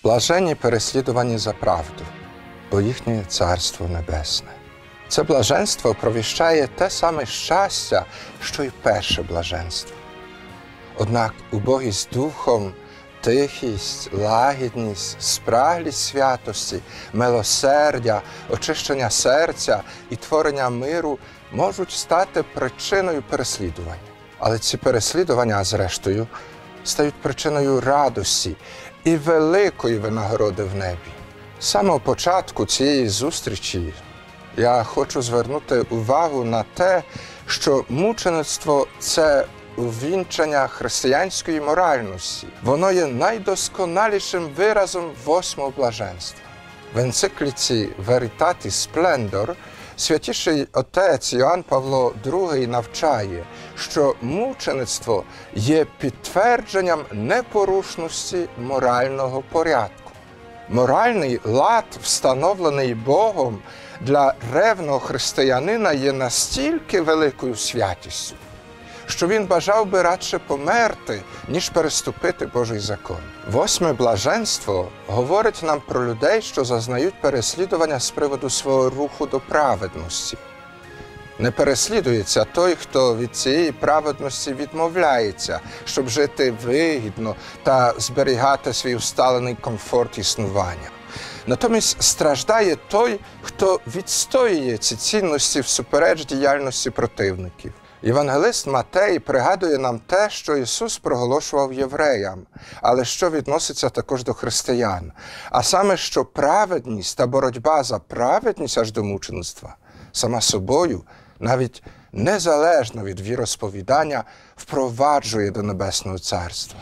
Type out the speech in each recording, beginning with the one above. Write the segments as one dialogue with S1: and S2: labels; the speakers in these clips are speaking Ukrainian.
S1: Блаженні переслідувані за правду, бо їхнє Царство Небесне. Це блаженство провіщає те саме щастя, що й перше блаженство. Однак убогість духом, тихість, лагідність, спраглість святості, милосердя, очищення серця і творення миру можуть стати причиною переслідування. Але ці переслідування, зрештою, стають причиною радості і великої винагороди в небі. З самого початку цієї зустрічі я хочу звернути увагу на те, що мучеництво – це увінчення християнської моральності. Воно є найдосконалішим виразом восьмого блаженства. В енцикліці Veritatis Splendor святіший отець Іоанн Павло II навчає, що мучеництво є підтвердженням непорушності морального порядку. Моральний лад, встановлений Богом, для ревного християнина є настільки великою святістю, що він бажав би радше померти, ніж переступити Божий закон. Восьме блаженство говорить нам про людей, що зазнають переслідування з приводу свого руху до праведності. Не переслідується той, хто від цієї праведності відмовляється, щоб жити вигідно та зберігати свій усталений комфорт існування. Натомість страждає той, хто відстоює ці цінності всупереч діяльності противників. Євангелист Матей пригадує нам те, що Ісус проголошував євреям, але що відноситься також до християн. А саме, що праведність та боротьба за праведність аж до мучеництва сама собою, навіть незалежно від віросповідання, впроваджує до Небесного Царства.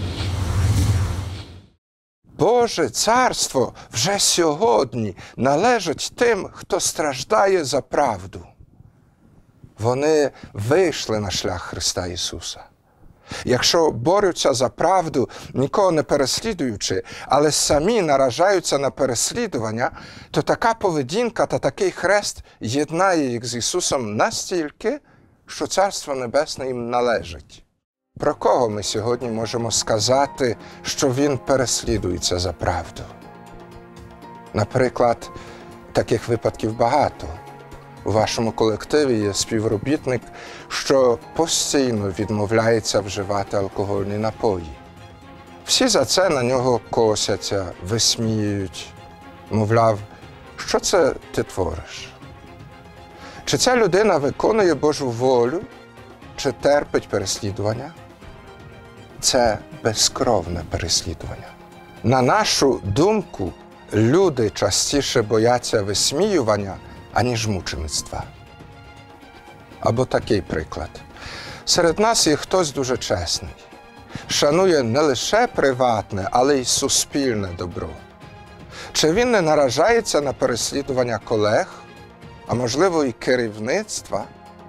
S1: Боже Царство вже сьогодні належить тим, хто страждає за правду. Вони вийшли на шлях Христа Ісуса. Якщо борються за правду, нікого не переслідуючи, але самі наражаються на переслідування, то така поведінка та такий хрест єднає їх з Ісусом настільки, що Царство Небесне їм належить. Про кого ми сьогодні можемо сказати, що він переслідується за правду? Наприклад, таких випадків багато. У вашому колективі є співробітник, що постійно відмовляється вживати алкогольні напої. Всі за це на нього косяться, висміюють, мовляв, що це ти твориш? Чи ця людина виконує Божу волю, чи терпить переслідування? Це безкровне переслідування. На нашу думку, люди частіше бояться висміювання, аніж мучеництва. Або такий приклад. Серед нас є хтось дуже чесний. Шанує не лише приватне, але й суспільне добро. Чи він не наражається на переслідування колег, а можливо і керівництва?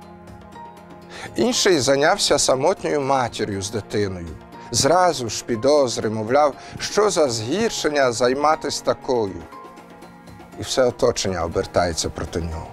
S1: Інший зайнявся самотньою матір'ю з дитиною. Зразу ж підозри, мовляв, що за згіршення займатися такою. І все оточення обертається проти нього.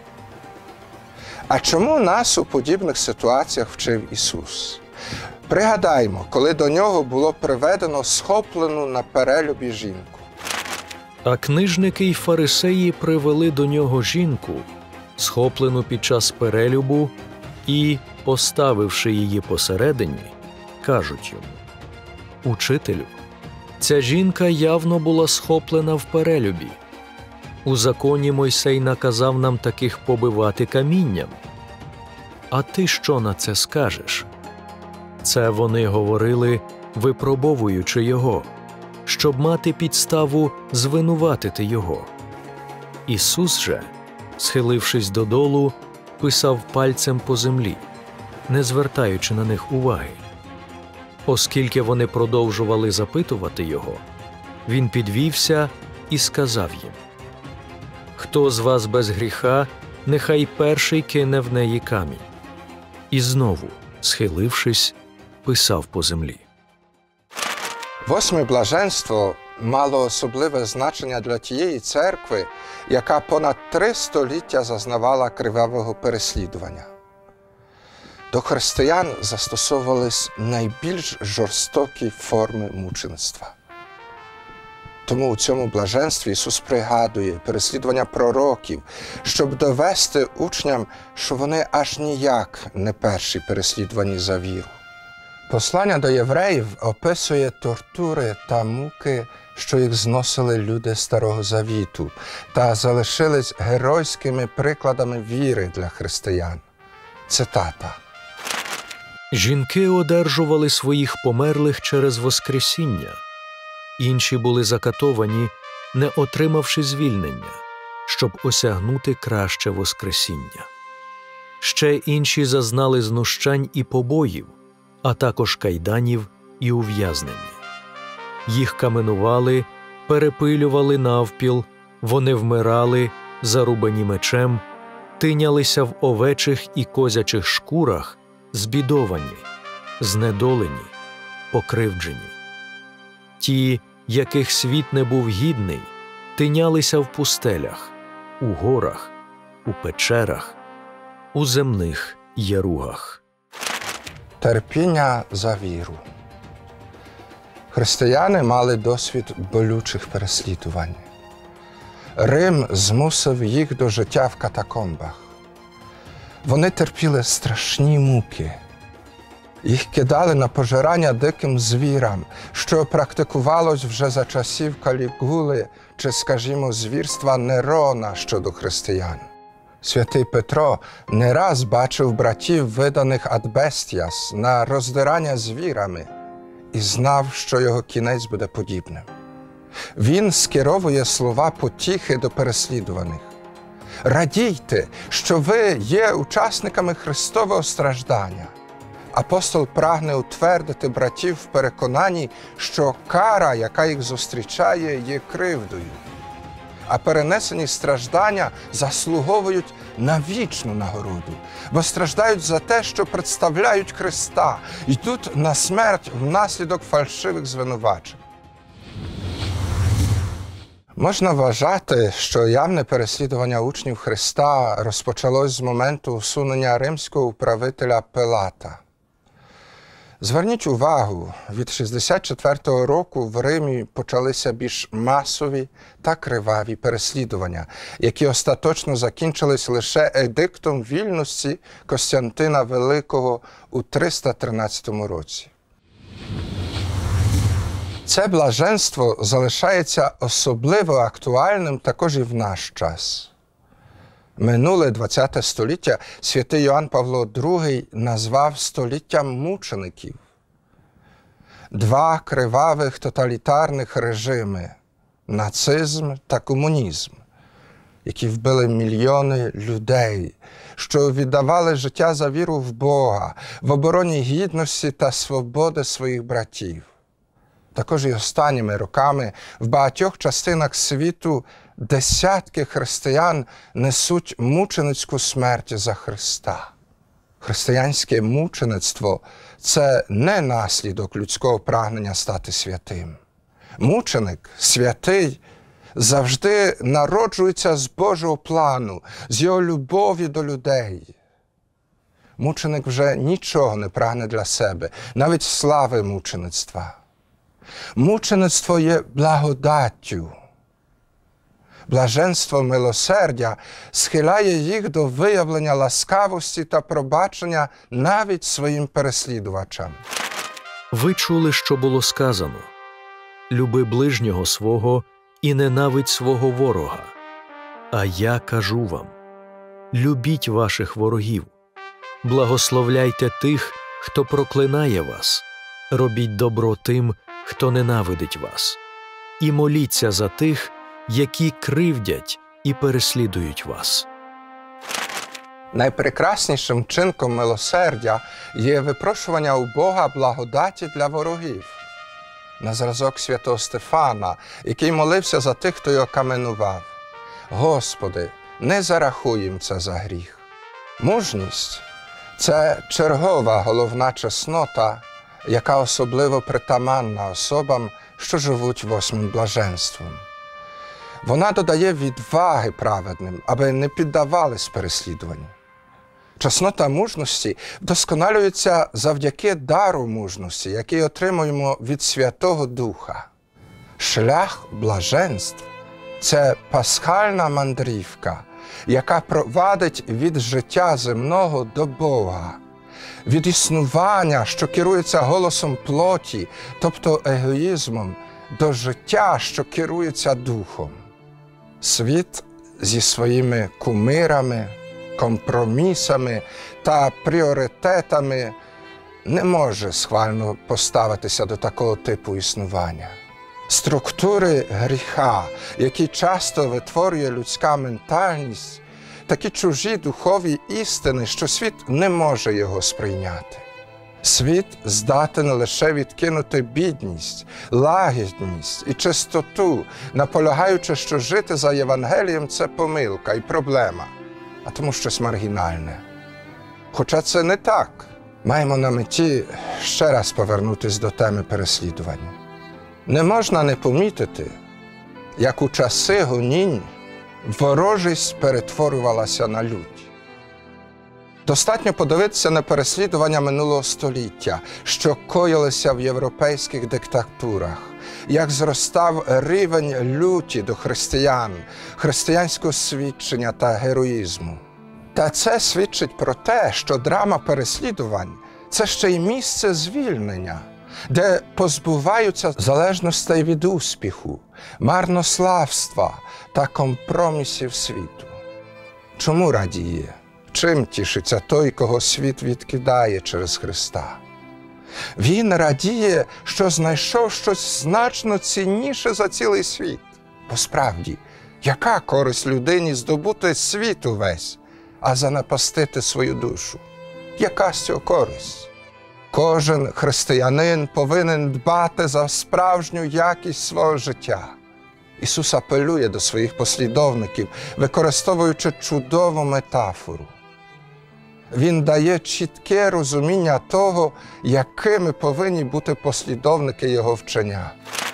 S1: А чому нас у подібних ситуаціях вчив Ісус? Пригадаймо, коли до нього було приведено схоплену на перелюбі жінку.
S2: А книжники й фарисеї привели до нього жінку, схоплену під час перелюбу, і, поставивши її посередині, кажуть йому: «Учителю, ця жінка явно була схоплена в перелюбі. У законі Мойсей наказав нам таких побивати камінням. А ти що на це скажеш?» Це вони говорили, випробовуючи його, щоб мати підставу звинуватити його. Ісус же, схилившись додолу, писав пальцем по землі, не звертаючи на них уваги. Оскільки вони продовжували запитувати його, він підвівся і сказав їм: «Хто з вас без гріха, нехай перший кине в неї камінь». І знову, схилившись, писав по землі.
S1: Восьме блаженство мало особливе значення для тієї церкви, яка понад 3 століття зазнавала кривавого переслідування. До християн застосовувались найбільш жорстокі форми мучеництва. Тому у цьому блаженстві Ісус пригадує переслідування пророків, щоб довести учням, що вони аж ніяк не перші переслідувані за віру. Послання до євреїв описує тортури та муки, що їх зносили люди Старого Завіту, та залишились геройськими прикладами віри для християн. Цитата.
S2: Жінки одержували своїх померлих через Воскресіння. Інші були закатовані, не отримавши звільнення, щоб осягнути краще Воскресіння. Ще інші зазнали знущань і побоїв, а також кайданів і ув'язнення. Їх каменували, перепилювали навпіл, вони вмирали, зарубані мечем, тинялися в овечих і козячих шкурах, збідовані, знедолені, покривджені. Ті, яких світ не був гідний, тинялися в пустелях, у горах, у печерах, у земних яругах.
S1: Терпіння за віру. Християни мали досвід болючих переслідувань. Рим змусив їх до життя в катакомбах. Вони терпіли страшні муки. Їх кидали на пожирання диким звірам, що практикувалось вже за часів Калігули чи, скажімо, звірства Нерона щодо християн. Святий Петро не раз бачив братів, виданих ад бестіас, на роздирання звірами, і знав, що його кінець буде подібним. Він скеровує слова потіхи до переслідуваних. «Радійте, що ви є учасниками Христового страждання». Апостол прагне утвердити братів в переконанні, що кара, яка їх зустрічає, є кривдою. А перенесені страждання заслуговують на вічну нагороду, бо страждають за те, що представляють Христа, йдуть на смерть внаслідок фальшивих звинувачень. Можна вважати, що явне переслідування учнів Христа розпочалось з моменту усунення римського управителя Пилата. Зверніть увагу, від 64-го року в Римі почалися більш масові та криваві переслідування, які остаточно закінчились лише едиктом вільності Костянтина Великого у 313 році. Це блаженство залишається особливо актуальним також і в наш час. Минуле ХХ століття святий Йоанн Павло II назвав століттям мучеників. Два кривавих тоталітарних режими – нацизм та комунізм, які вбили мільйони людей, що віддавали життя за віру в Бога, в обороні гідності та свободи своїх братів. Також і останніми роками в багатьох частинах світу десятки християн несуть мученицьку смерть за Христа. Християнське мучеництво – це не наслідок людського прагнення стати святим. Мученик, святий, завжди народжується з Божого плану, з його любові до людей. Мученик вже нічого не прагне для себе, навіть слави мучеництва. Мучеництво є благодаттю. Блаженство милосердя схиляє їх до виявлення ласкавості та пробачення навіть своїм переслідувачам.
S2: Ви чули, що було сказано: «Люби ближнього свого і ненавидь свого ворога». А я кажу вам: любіть ваших ворогів, благословляйте тих, хто проклинає вас, робіть добро тим, хто ненавидить вас, і моліться за тих, які кривдять і переслідують вас.
S1: Найпрекраснішим чинком милосердя є випрошування у Бога благодаті для ворогів. На зразок святого Стефана, який молився за тих, хто його каменував: «Господи, не зарахуй їм це за гріх». Мужність – це чергова головна чеснота, яка особливо притаманна особам, що живуть восьмим блаженством. Вона додає відваги праведним, аби не піддавались переслідуванню. Чеснота мужності вдосконалюється завдяки дару мужності, який отримуємо від Святого Духа. Шлях блаженств – це пасхальна мандрівка, яка провадить від життя земного до Бога, від існування, що керується голосом плоті, тобто егоїзмом, до життя, що керується духом. Світ зі своїми кумирами, компромісами та пріоритетами не може схвально поставитися до такого типу існування. Структури гріха, які часто витворює людська ментальність, такі чужі духові істини, що світ не може його сприйняти. Світ здатен лише відкинути бідність, лагідність і чистоту, наполягаючи, що жити за Євангелієм – це помилка і проблема, а тому щось маргінальне. Хоча це не так. Маємо на меті ще раз повернутися до теми переслідування. Не можна не помітити, як у часи гонінь ворожість перетворювалася на лють. Достатньо подивитися на переслідування минулого століття, що коїлися в європейських диктатурах, як зростав рівень люті до християн, християнського свідчення та героїзму. Та це свідчить про те, що драма переслідувань – це ще й місце звільнення, де позбуваються залежностей від успіху, марнославства та компромісів світу. Чому радіє? Чим тішиться той, кого світ відкидає через Христа? Він радіє, що знайшов щось значно цінніше за цілий світ. Бо справді, яка користь людині здобути світ увесь, а занапастити свою душу? Яка з цього користь? Кожен християнин повинен дбати за справжню якість свого життя. Ісус апелює до своїх послідовників, використовуючи чудову метафору. Він дає чітке розуміння того, якими повинні бути послідовники Його вчення.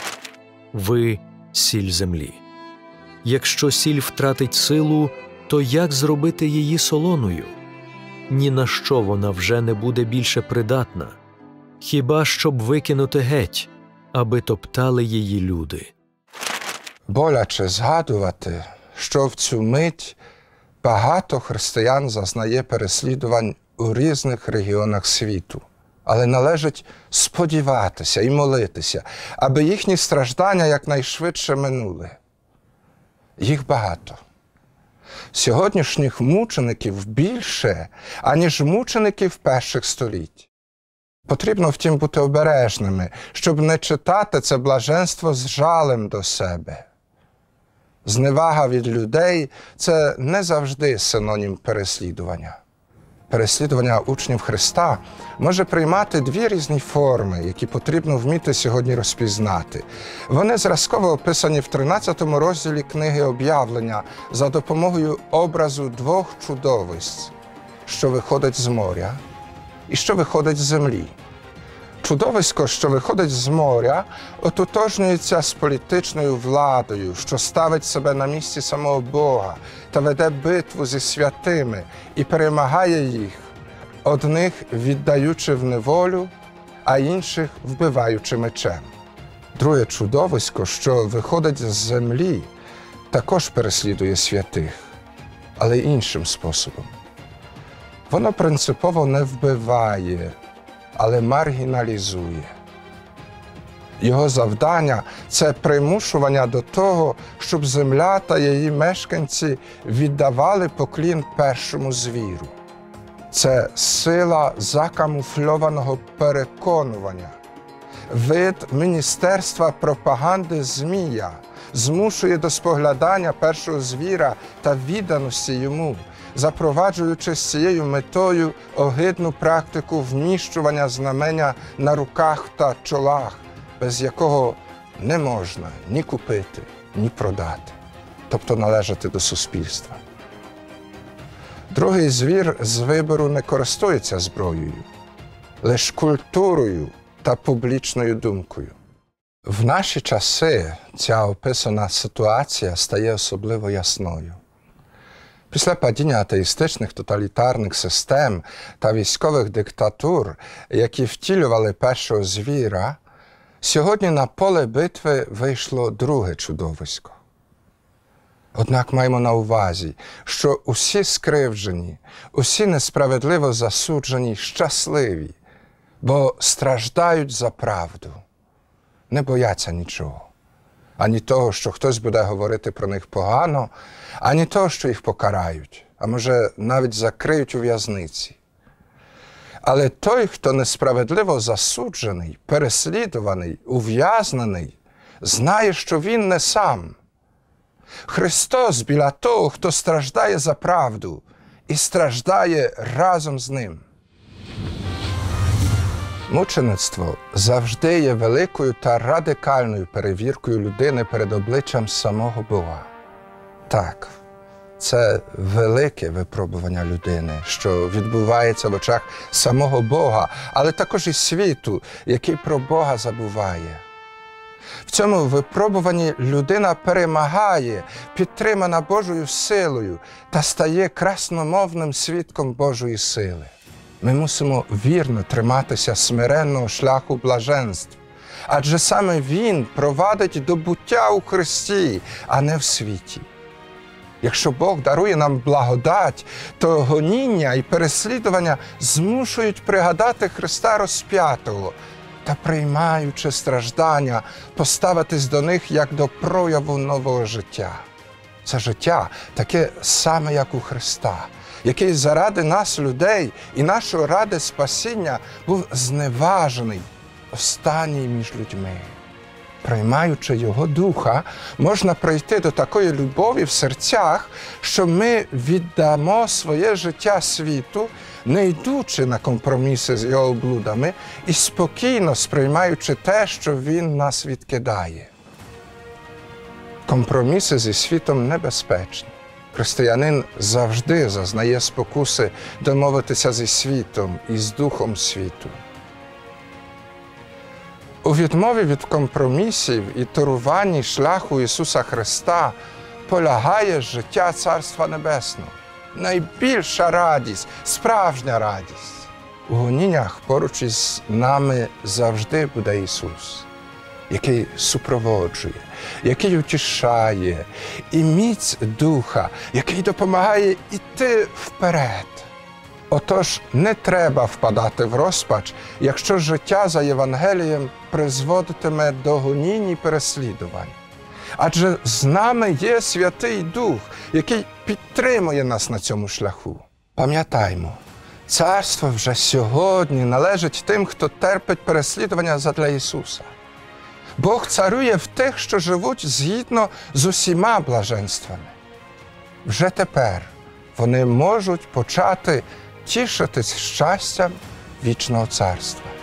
S2: Ви – сіль землі. Якщо сіль втратить силу, то як зробити її солоною? Ні на що вона вже не буде більше придатна, хіба щоб викинути геть, аби топтали її люди.
S1: Боляче згадувати, що в цю мить багато християн зазнає переслідувань у різних регіонах світу. Але належить сподіватися і молитися, аби їхні страждання якнайшвидше минули. Їх багато. Сьогоднішніх мучеників більше, аніж мучеників перших століть. Потрібно, втім, бути обережними, щоб не читати це блаженство з жалем до себе. Зневага від людей – це не завжди синонім переслідування. Переслідування учнів Христа може приймати дві різні форми, які потрібно вміти сьогодні розпізнати. Вони зразково описані в 13 розділі книги «Об'явлення» за допомогою образу двох чудовиськ, що виходить з моря і що виходить з землі. Чудовисько, що виходить з моря, ототожнюється з політичною владою, що ставить себе на місці самого Бога та веде битву зі святими і перемагає їх, одних віддаючи в неволю, а інших вбиваючи мечем. Друге чудовисько, що виходить з землі, також переслідує святих, але іншим способом. Воно принципово не вбиває, але маргіналізує. Його завдання – це примушування до того, щоб земля та її мешканці віддавали поклін першому звіру. Це сила закамуфльованого переконування. Вид міністерства пропаганди Змія змушує до споглядання першого звіра та відданості йому, запроваджуючи з цією метою огидну практику вміщування знамення на руках та чолах, без якого не можна ні купити, ні продати, тобто належати до суспільства. Другий звір з вибору не користується зброєю, лише культурою та публічною думкою. В наші часи ця описана ситуація стає особливо ясною. Після падіння атеїстичних тоталітарних систем та військових диктатур, які втілювали першого звіра, Сьогодні на поле битви вийшло друге чудовисько. Однак маємо на увазі, що усі скривджені, усі несправедливо засуджені щасливі, бо страждають за правду, не бояться нічого. Ані того, що хтось буде говорити про них погано, ані того, що їх покарають, а може навіть закриють у в'язниці. Але той, хто несправедливо засуджений, переслідуваний, ув'язнений, знає, що він не сам. Христос біля того, хто страждає за правду і страждає разом з ним. Мучеництво завжди є великою та радикальною перевіркою людини перед обличчям самого Бога. Так, це велике випробування людини, що відбувається в очах самого Бога, але також і світу, який про Бога забуває. В цьому випробуванні людина перемагає, підтримана Божою силою та стає красномовним свідком Божої сили. Ми мусимо вірно триматися смиренного шляху блаженств, адже саме він провадить до буття у Христі, а не в світі. Якщо Бог дарує нам благодать, то гоніння і переслідування змушують пригадати Христа розп'ятого та, приймаючи страждання, поставитись до них як до прояву нового життя. Це життя таке саме, як у Христа, який заради нас, людей, і нашого ради спасіння був зневажений, останній між людьми. Приймаючи Його Духа, можна прийти до такої любові в серцях, що ми віддамо своє життя світу, не йдучи на компроміси з його облудами і спокійно сприймаючи те, що він нас відкидає. Компроміси зі світом небезпечні. Християнин завжди зазнає спокуси домовитися зі світом і з духом світу. У відмові від компромісів і торуванні шляху Ісуса Христа полягає життя Царства Небесного. Найбільша радість, справжня радість. У гоніннях поруч із нами завжди буде Ісус, який супроводжує, який утішає, і міць Духа, який допомагає йти вперед. Отож, не треба впадати в розпач, якщо життя за Євангелієм призводитиме до гонінь і переслідувань. Адже з нами є Святий Дух, який підтримує нас на цьому шляху. Пам'ятаймо, царство вже сьогодні належить тим, хто терпить переслідування задля Ісуса. Бог царює в тих, що живуть згідно з усіма блаженствами. Вже тепер вони можуть почати тішитись щастям вічного царства.